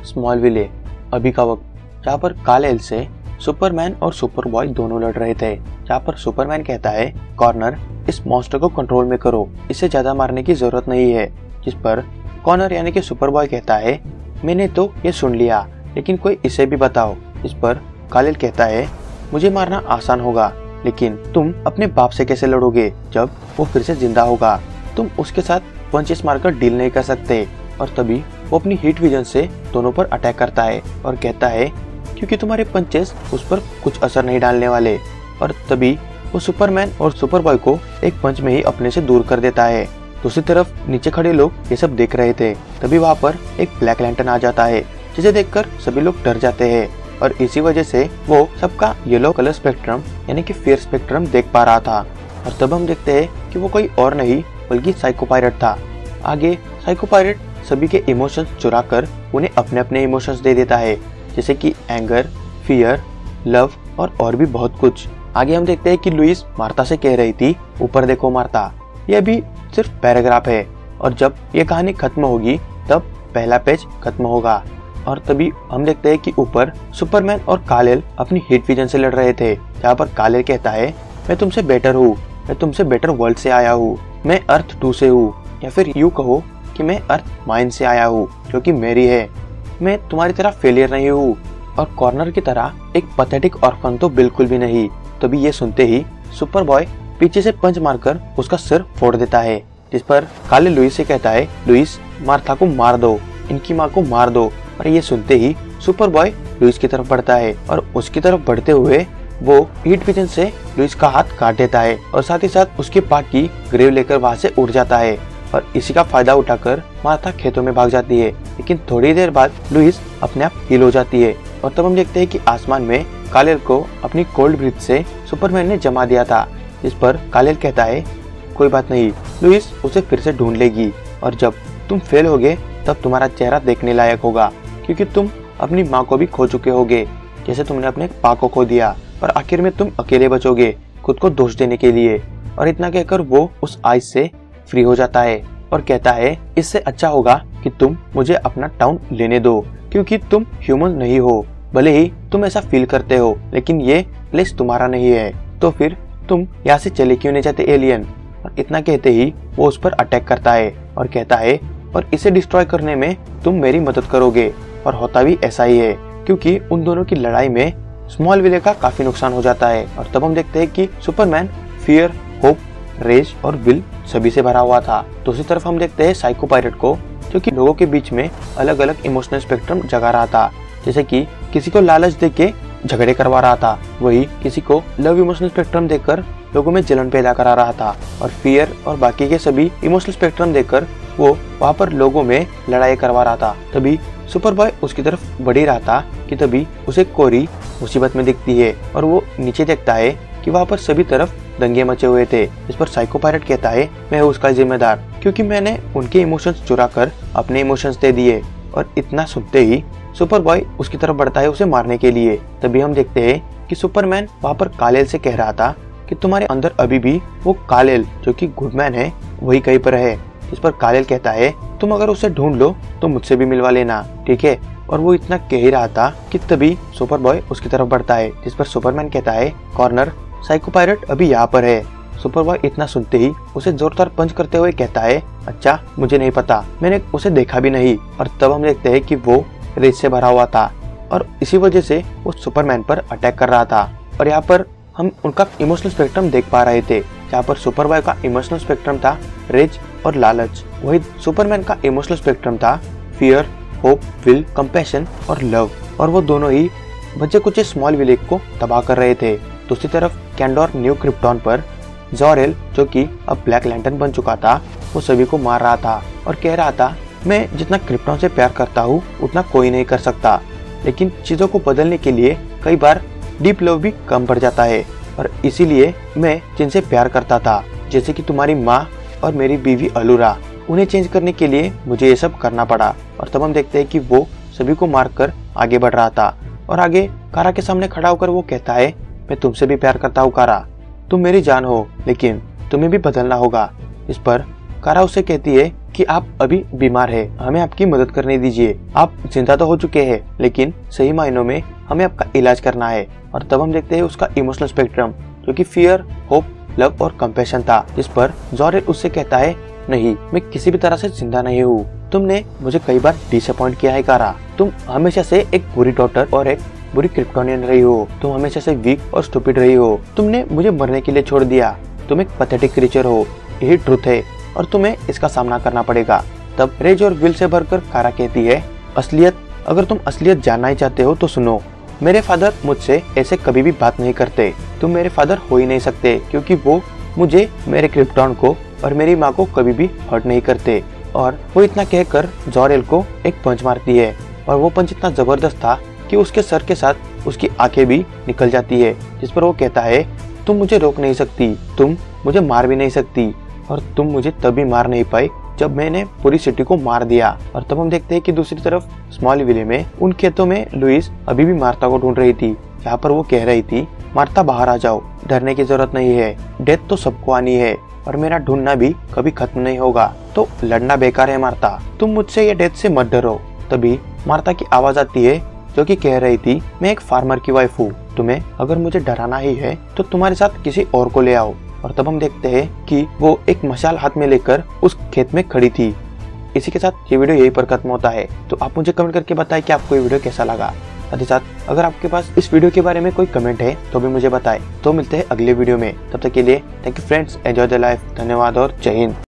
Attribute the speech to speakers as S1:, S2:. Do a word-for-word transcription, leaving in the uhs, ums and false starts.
S1: स्मॉलविले। अभी का वक्त, जहाँ पर काले एल से सुपरमैन और सुपरबॉय दोनों लड़ रहे थे। जहाँ पर सुपरमैन कहता है, कॉर्नर, इस मॉन्स्टर को कंट्रोल में करो, इसे ज्यादा मारने की जरूरत नहीं है। जिस पर कॉर्नर यानी कि सुपरबॉय कहता है, मैंने तो ये सुन लिया, लेकिन कोई इसे भी बताओ। इस पर कालेल कहता है, मुझे मारना आसान होगा, लेकिन तुम अपने बाप से कैसे लड़ोगे जब वो फिर से जिंदा होगा? तुम उसके साथ पंचेस मारकर डील नहीं कर सकते। और तभी वो अपनी हीट विजन से दोनों पर अटैक करता है और कहता है, क्योंकि तुम्हारे पंचेस उस पर कुछ असर नहीं डालने वाले। और तभी वो सुपरमैन और सुपरबॉय को एक पंच में ही अपने से दूर कर देता है। दूसरी तरफ नीचे खड़े लोग ये सब देख रहे थे। तभी वहाँ पर एक ब्लैक लैंटर्न आ जाता है, जिसे देखकर सभी लोग डर जाते हैं। और इसी वजह से वो सबका येलो कलर स्पेक्ट्रम यानी कि फियर स्पेक्ट्रम देख पा रहा था। और तब हम देखते हैं कि वो कोई और नहीं बल्कि साइको पायरेट था। आगे साइको पायरेट सभी के इमोशंस चुरा कर उन्हें अपने अपने इमोशंस दे देता है, जैसे कि एंगर, फियर, लव और और भी बहुत कुछ। आगे हम देखते हैं कि लुइस मार्ता से कह रही थी, ऊपर देखो मार्ता, यह भी सिर्फ पैराग्राफ है और जब ये कहानी खत्म होगी तब पहला पेज खत्म होगा। और तभी हम देखते हैं कि ऊपर सुपरमैन और कालेल अपनी हीट विजन से लड़ रहे थे। जहाँ पर कालेल कहता है, मैं तुमसे बेटर हूँ, मैं तुमसे बेटर वर्ल्ड से आया हूँ, मैं अर्थ टू से हूँ, या फिर यूँ कहो कि मैं अर्थ माइन से आया हूँ जो कि मेरी है। मैं तुम्हारी तरह फेलियर नहीं हूँ और कॉर्नर की तरह एक पैथेटिक ऑर्फन तो बिल्कुल भी नहीं। तभी ये सुनते ही सुपरबॉय पीछे से पंच मारकर उसका सिर फोड़ देता है। जिस पर काले लुइस से कहता है, लुइस, मार्था को मार दो, इनकी माँ को मार दो। और ये सुनते ही सुपरबॉय लुइस की तरफ बढ़ता है और उसकी तरफ बढ़ते हुए वो हीट विजन से लुइस का हाथ काट देता है और साथ ही साथ उसके पार्ट की ग्रेव लेकर वहाँ से उड़ जाता है। और इसी का फायदा उठाकर मार्था खेतों में भाग जाती है। लेकिन थोड़ी देर बाद लुइस अपने आप हील हो जाती है और तब हम देखते हैं कि आसमान में कालेल को अपनी कोल्ड ब्रीथ से सुपरमैन ने जमा दिया था। जिस पर कालेल कहता है, कोई बात नहीं, लुइस उसे फिर से ढूंढ लेगी और जब तुम फेल होगे तब तुम्हारा चेहरा देखने लायक होगा, क्योंकि तुम अपनी माँ को भी खो चुके होगे जैसे तुमने अपने पा को खो दिया और आखिर में तुम अकेले बचोगे खुद को दोष देने के लिए। और इतना कहकर वो उस आइस से फ्री हो जाता है और कहता है, इससे अच्छा होगा कि तुम मुझे अपना टाउन लेने दो, क्योंकि तुम ह्यूमन नहीं हो। भले ही तुम ऐसा फील करते हो, लेकिन ये प्लेस तुम्हारा नहीं है, तो फिर तुम यहाँ से चले क्यों नहीं जाते एलियन? और इतना कहते ही वो उस पर अटैक करता है और कहता है, और इसे डिस्ट्रॉय करने में तुम मेरी मदद करोगे। और होता भी ऐसा ही है, क्योंकि उन दोनों की लड़ाई में स्मॉलविले का काफी नुकसान हो जाता है। और तब हम देखते हैं कि सुपरमैन फियर, होप, रेज और विल सभी से भरा हुआ था। दूसरी तरफ हम देखते हैं साइको पायरेट को, जो कि लोगों के बीच में अलग अलग इमोशनल स्पेक्ट्रम जगा रहा था, जैसे कि किसी को लालच देके झगड़े करवा रहा था, वही किसी को लव इमोशनल स्पेक्ट्रम देकर लोगों में जलन पैदा करा रहा था, और फियर और बाकी के सभी इमोशनल स्पेक्ट्रम देकर वो वहाँ पर लोगों में लड़ाई करवा रहा था। तभी सुपरबॉय उसकी तरफ बढ़ ही रहा था कि तभी उसे कोरी मुसीबत में दिखती है और वो नीचे देखता है कि वहाँ पर सभी तरफ दंगे मचे हुए थे। इस पर साइको पायरेट कहता है, मैं हूँ उसका जिम्मेदार, क्योंकि मैंने उनके इमोशंस चुरा कर अपने इमोशंस दे दिए। और इतना सुनते ही सुपरबॉय उसकी तरफ बढ़ता है उसे मारने के लिए। तभी हम देखते हैं कि सुपरमैन वहाँ पर कालेल से कह रहा था कि तुम्हारे अंदर अभी भी वो कालेल जो कि गुडमैन है वही कहीं पर है। इस पर कालेल कहता है, तुम अगर उसे ढूंढ लो तो मुझसे भी मिलवा लेना, ठीक है? और वो इतना कह ही रहा था कि तभी सुपरबॉय उसकी तरफ बढ़ता है। जिस पर सुपरमैन कहता है, कॉर्नर, साइको पायरेट अभी यहाँ पर है। सुपरबॉय इतना सुनते ही उसे जोरदार पंच करते हुए कहता है, अच्छा, मुझे नहीं पता, मैंने उसे देखा भी नहीं। और तब हम देखते हैं कि वो रेज से भरा हुआ था और इसी वजह से वो सुपरमैन पर अटैक कर रहा था। और यहाँ पर हम उनका इमोशनल स्पेक्ट्रम देख पा रहे थे, जहाँ पर सुपरबॉय का इमोशनल स्पेक्ट्रम था रेज और लालच, वही सुपरमैन का इमोशनल स्पेक्ट्रम था फियर, होप, विल, कंपैशन और लव। और वो दोनों ही बच्चे कुछ स्मॉल विलेज को तबाह कर रहे थे। दूसरी तरफ कैंडोर न्यू क्रिप्टॉन पर जोरेल, जो कि अब ब्लैक लैंटर्न बन चुका था, वो सभी को मार रहा था और कह रहा था, मैं जितना क्रिप्टॉन से प्यार करता हूँ उतना कोई नहीं कर सकता, लेकिन चीजों को बदलने के लिए कई बार डीप लव भी कम पड़ जाता है, और इसीलिए मैं जिनसे प्यार करता था, जैसे कि तुम्हारी माँ और मेरी बीवी अलूरा, उन्हें चेंज करने के लिए मुझे ये सब करना पड़ा। और तब हम देखते हैं कि वो सभी को मारकर आगे बढ़ रहा था और आगे कारा के सामने खड़ा होकर वो कहता है, मैं तुमसे भी प्यार करता हूँ कारा, तुम मेरी जान हो, लेकिन तुम्हें भी बदलना होगा। इस पर कारा उससे कहती है, कि आप अभी बीमार है, हमें आपकी मदद करने दीजिए। आप जिंदा तो हो चुके हैं लेकिन सही मायनों में हमें आपका इलाज करना है। और तब हम देखते हैं उसका इमोशनल स्पेक्ट्रम, जो कि फियर, होप, लव और कंपैशन था, जिस पर जोरेल उससे कहता है, नहीं, मैं किसी भी तरह से जिंदा नहीं हूँ। तुमने मुझे कई बार डिसअपॉइंट किया है कारा। तुम हमेशा से एक बुरी डॉटर और एक बुरी क्रिप्टोनियन रही हो। तुम हमेशा से वीक और स्टूपिड रही हो। तुमने मुझे मरने के लिए छोड़ दिया। तुम एक पैथेटिक क्रीचर हो, यही ट्रुथ है और तुम्हें इसका सामना करना पड़ेगा। तब रेज और विल से भरकर कारा कहती है, असलियत, अगर तुम असलियत जानना ही चाहते हो तो सुनो। मेरे फादर मुझसे ऐसे कभी भी बात नहीं करते। तुम मेरे फादर हो ही नहीं सकते क्योंकि वो मुझे, मेरे क्रिप्टॉन को और मेरी माँ को कभी भी हर्ट नहीं करते। और वो इतना कहकर जोरेल को एक पंच मारती है और वो पंच इतना जबरदस्त था कि उसके सर के साथ उसकी आंखें भी निकल जाती है, जिस पर वो कहता है, तुम मुझे रोक नहीं सकती, तुम मुझे मार भी नहीं सकती और तुम मुझे तभी मार नहीं पाई जब मैंने पूरी सिटी को मार दिया। और तब हम देखते हैं कि दूसरी तरफ स्मॉल विले में उन खेतों में लुइस अभी भी मार्था को ढूंढ रही थी, जहाँ पर वो कह रही थी, मार्था बाहर आ जाओ, डरने की जरूरत नहीं है, डेथ तो सबको आनी है और मेरा ढूंढना भी कभी खत्म नहीं होगा, तो लड़ना बेकार है मार्था, तुम मुझसे या डेथ से मत डरो। तभी मार्था की आवाज आती है जो कि कह रही थी, मैं एक फार्मर की वाइफ हूँ, तुम्हें अगर मुझे डराना ही है तो तुम्हारे साथ किसी और को ले आओ। और तब हम देखते हैं कि वो एक मशाल हाथ में लेकर उस खेत में खड़ी थी। इसी के साथ ये वीडियो यहीं पर खत्म होता है। तो आप मुझे कमेंट करके बताएं कि आपको ये वीडियो कैसा लगा। साथ ही साथ अगर आपके पास इस वीडियो के बारे में कोई कमेंट है तो भी मुझे बताएं। तो मिलते हैं अगले वीडियो में, तब तक के लिए thank you friends, enjoy the life, धन्यवाद और जय हिंद।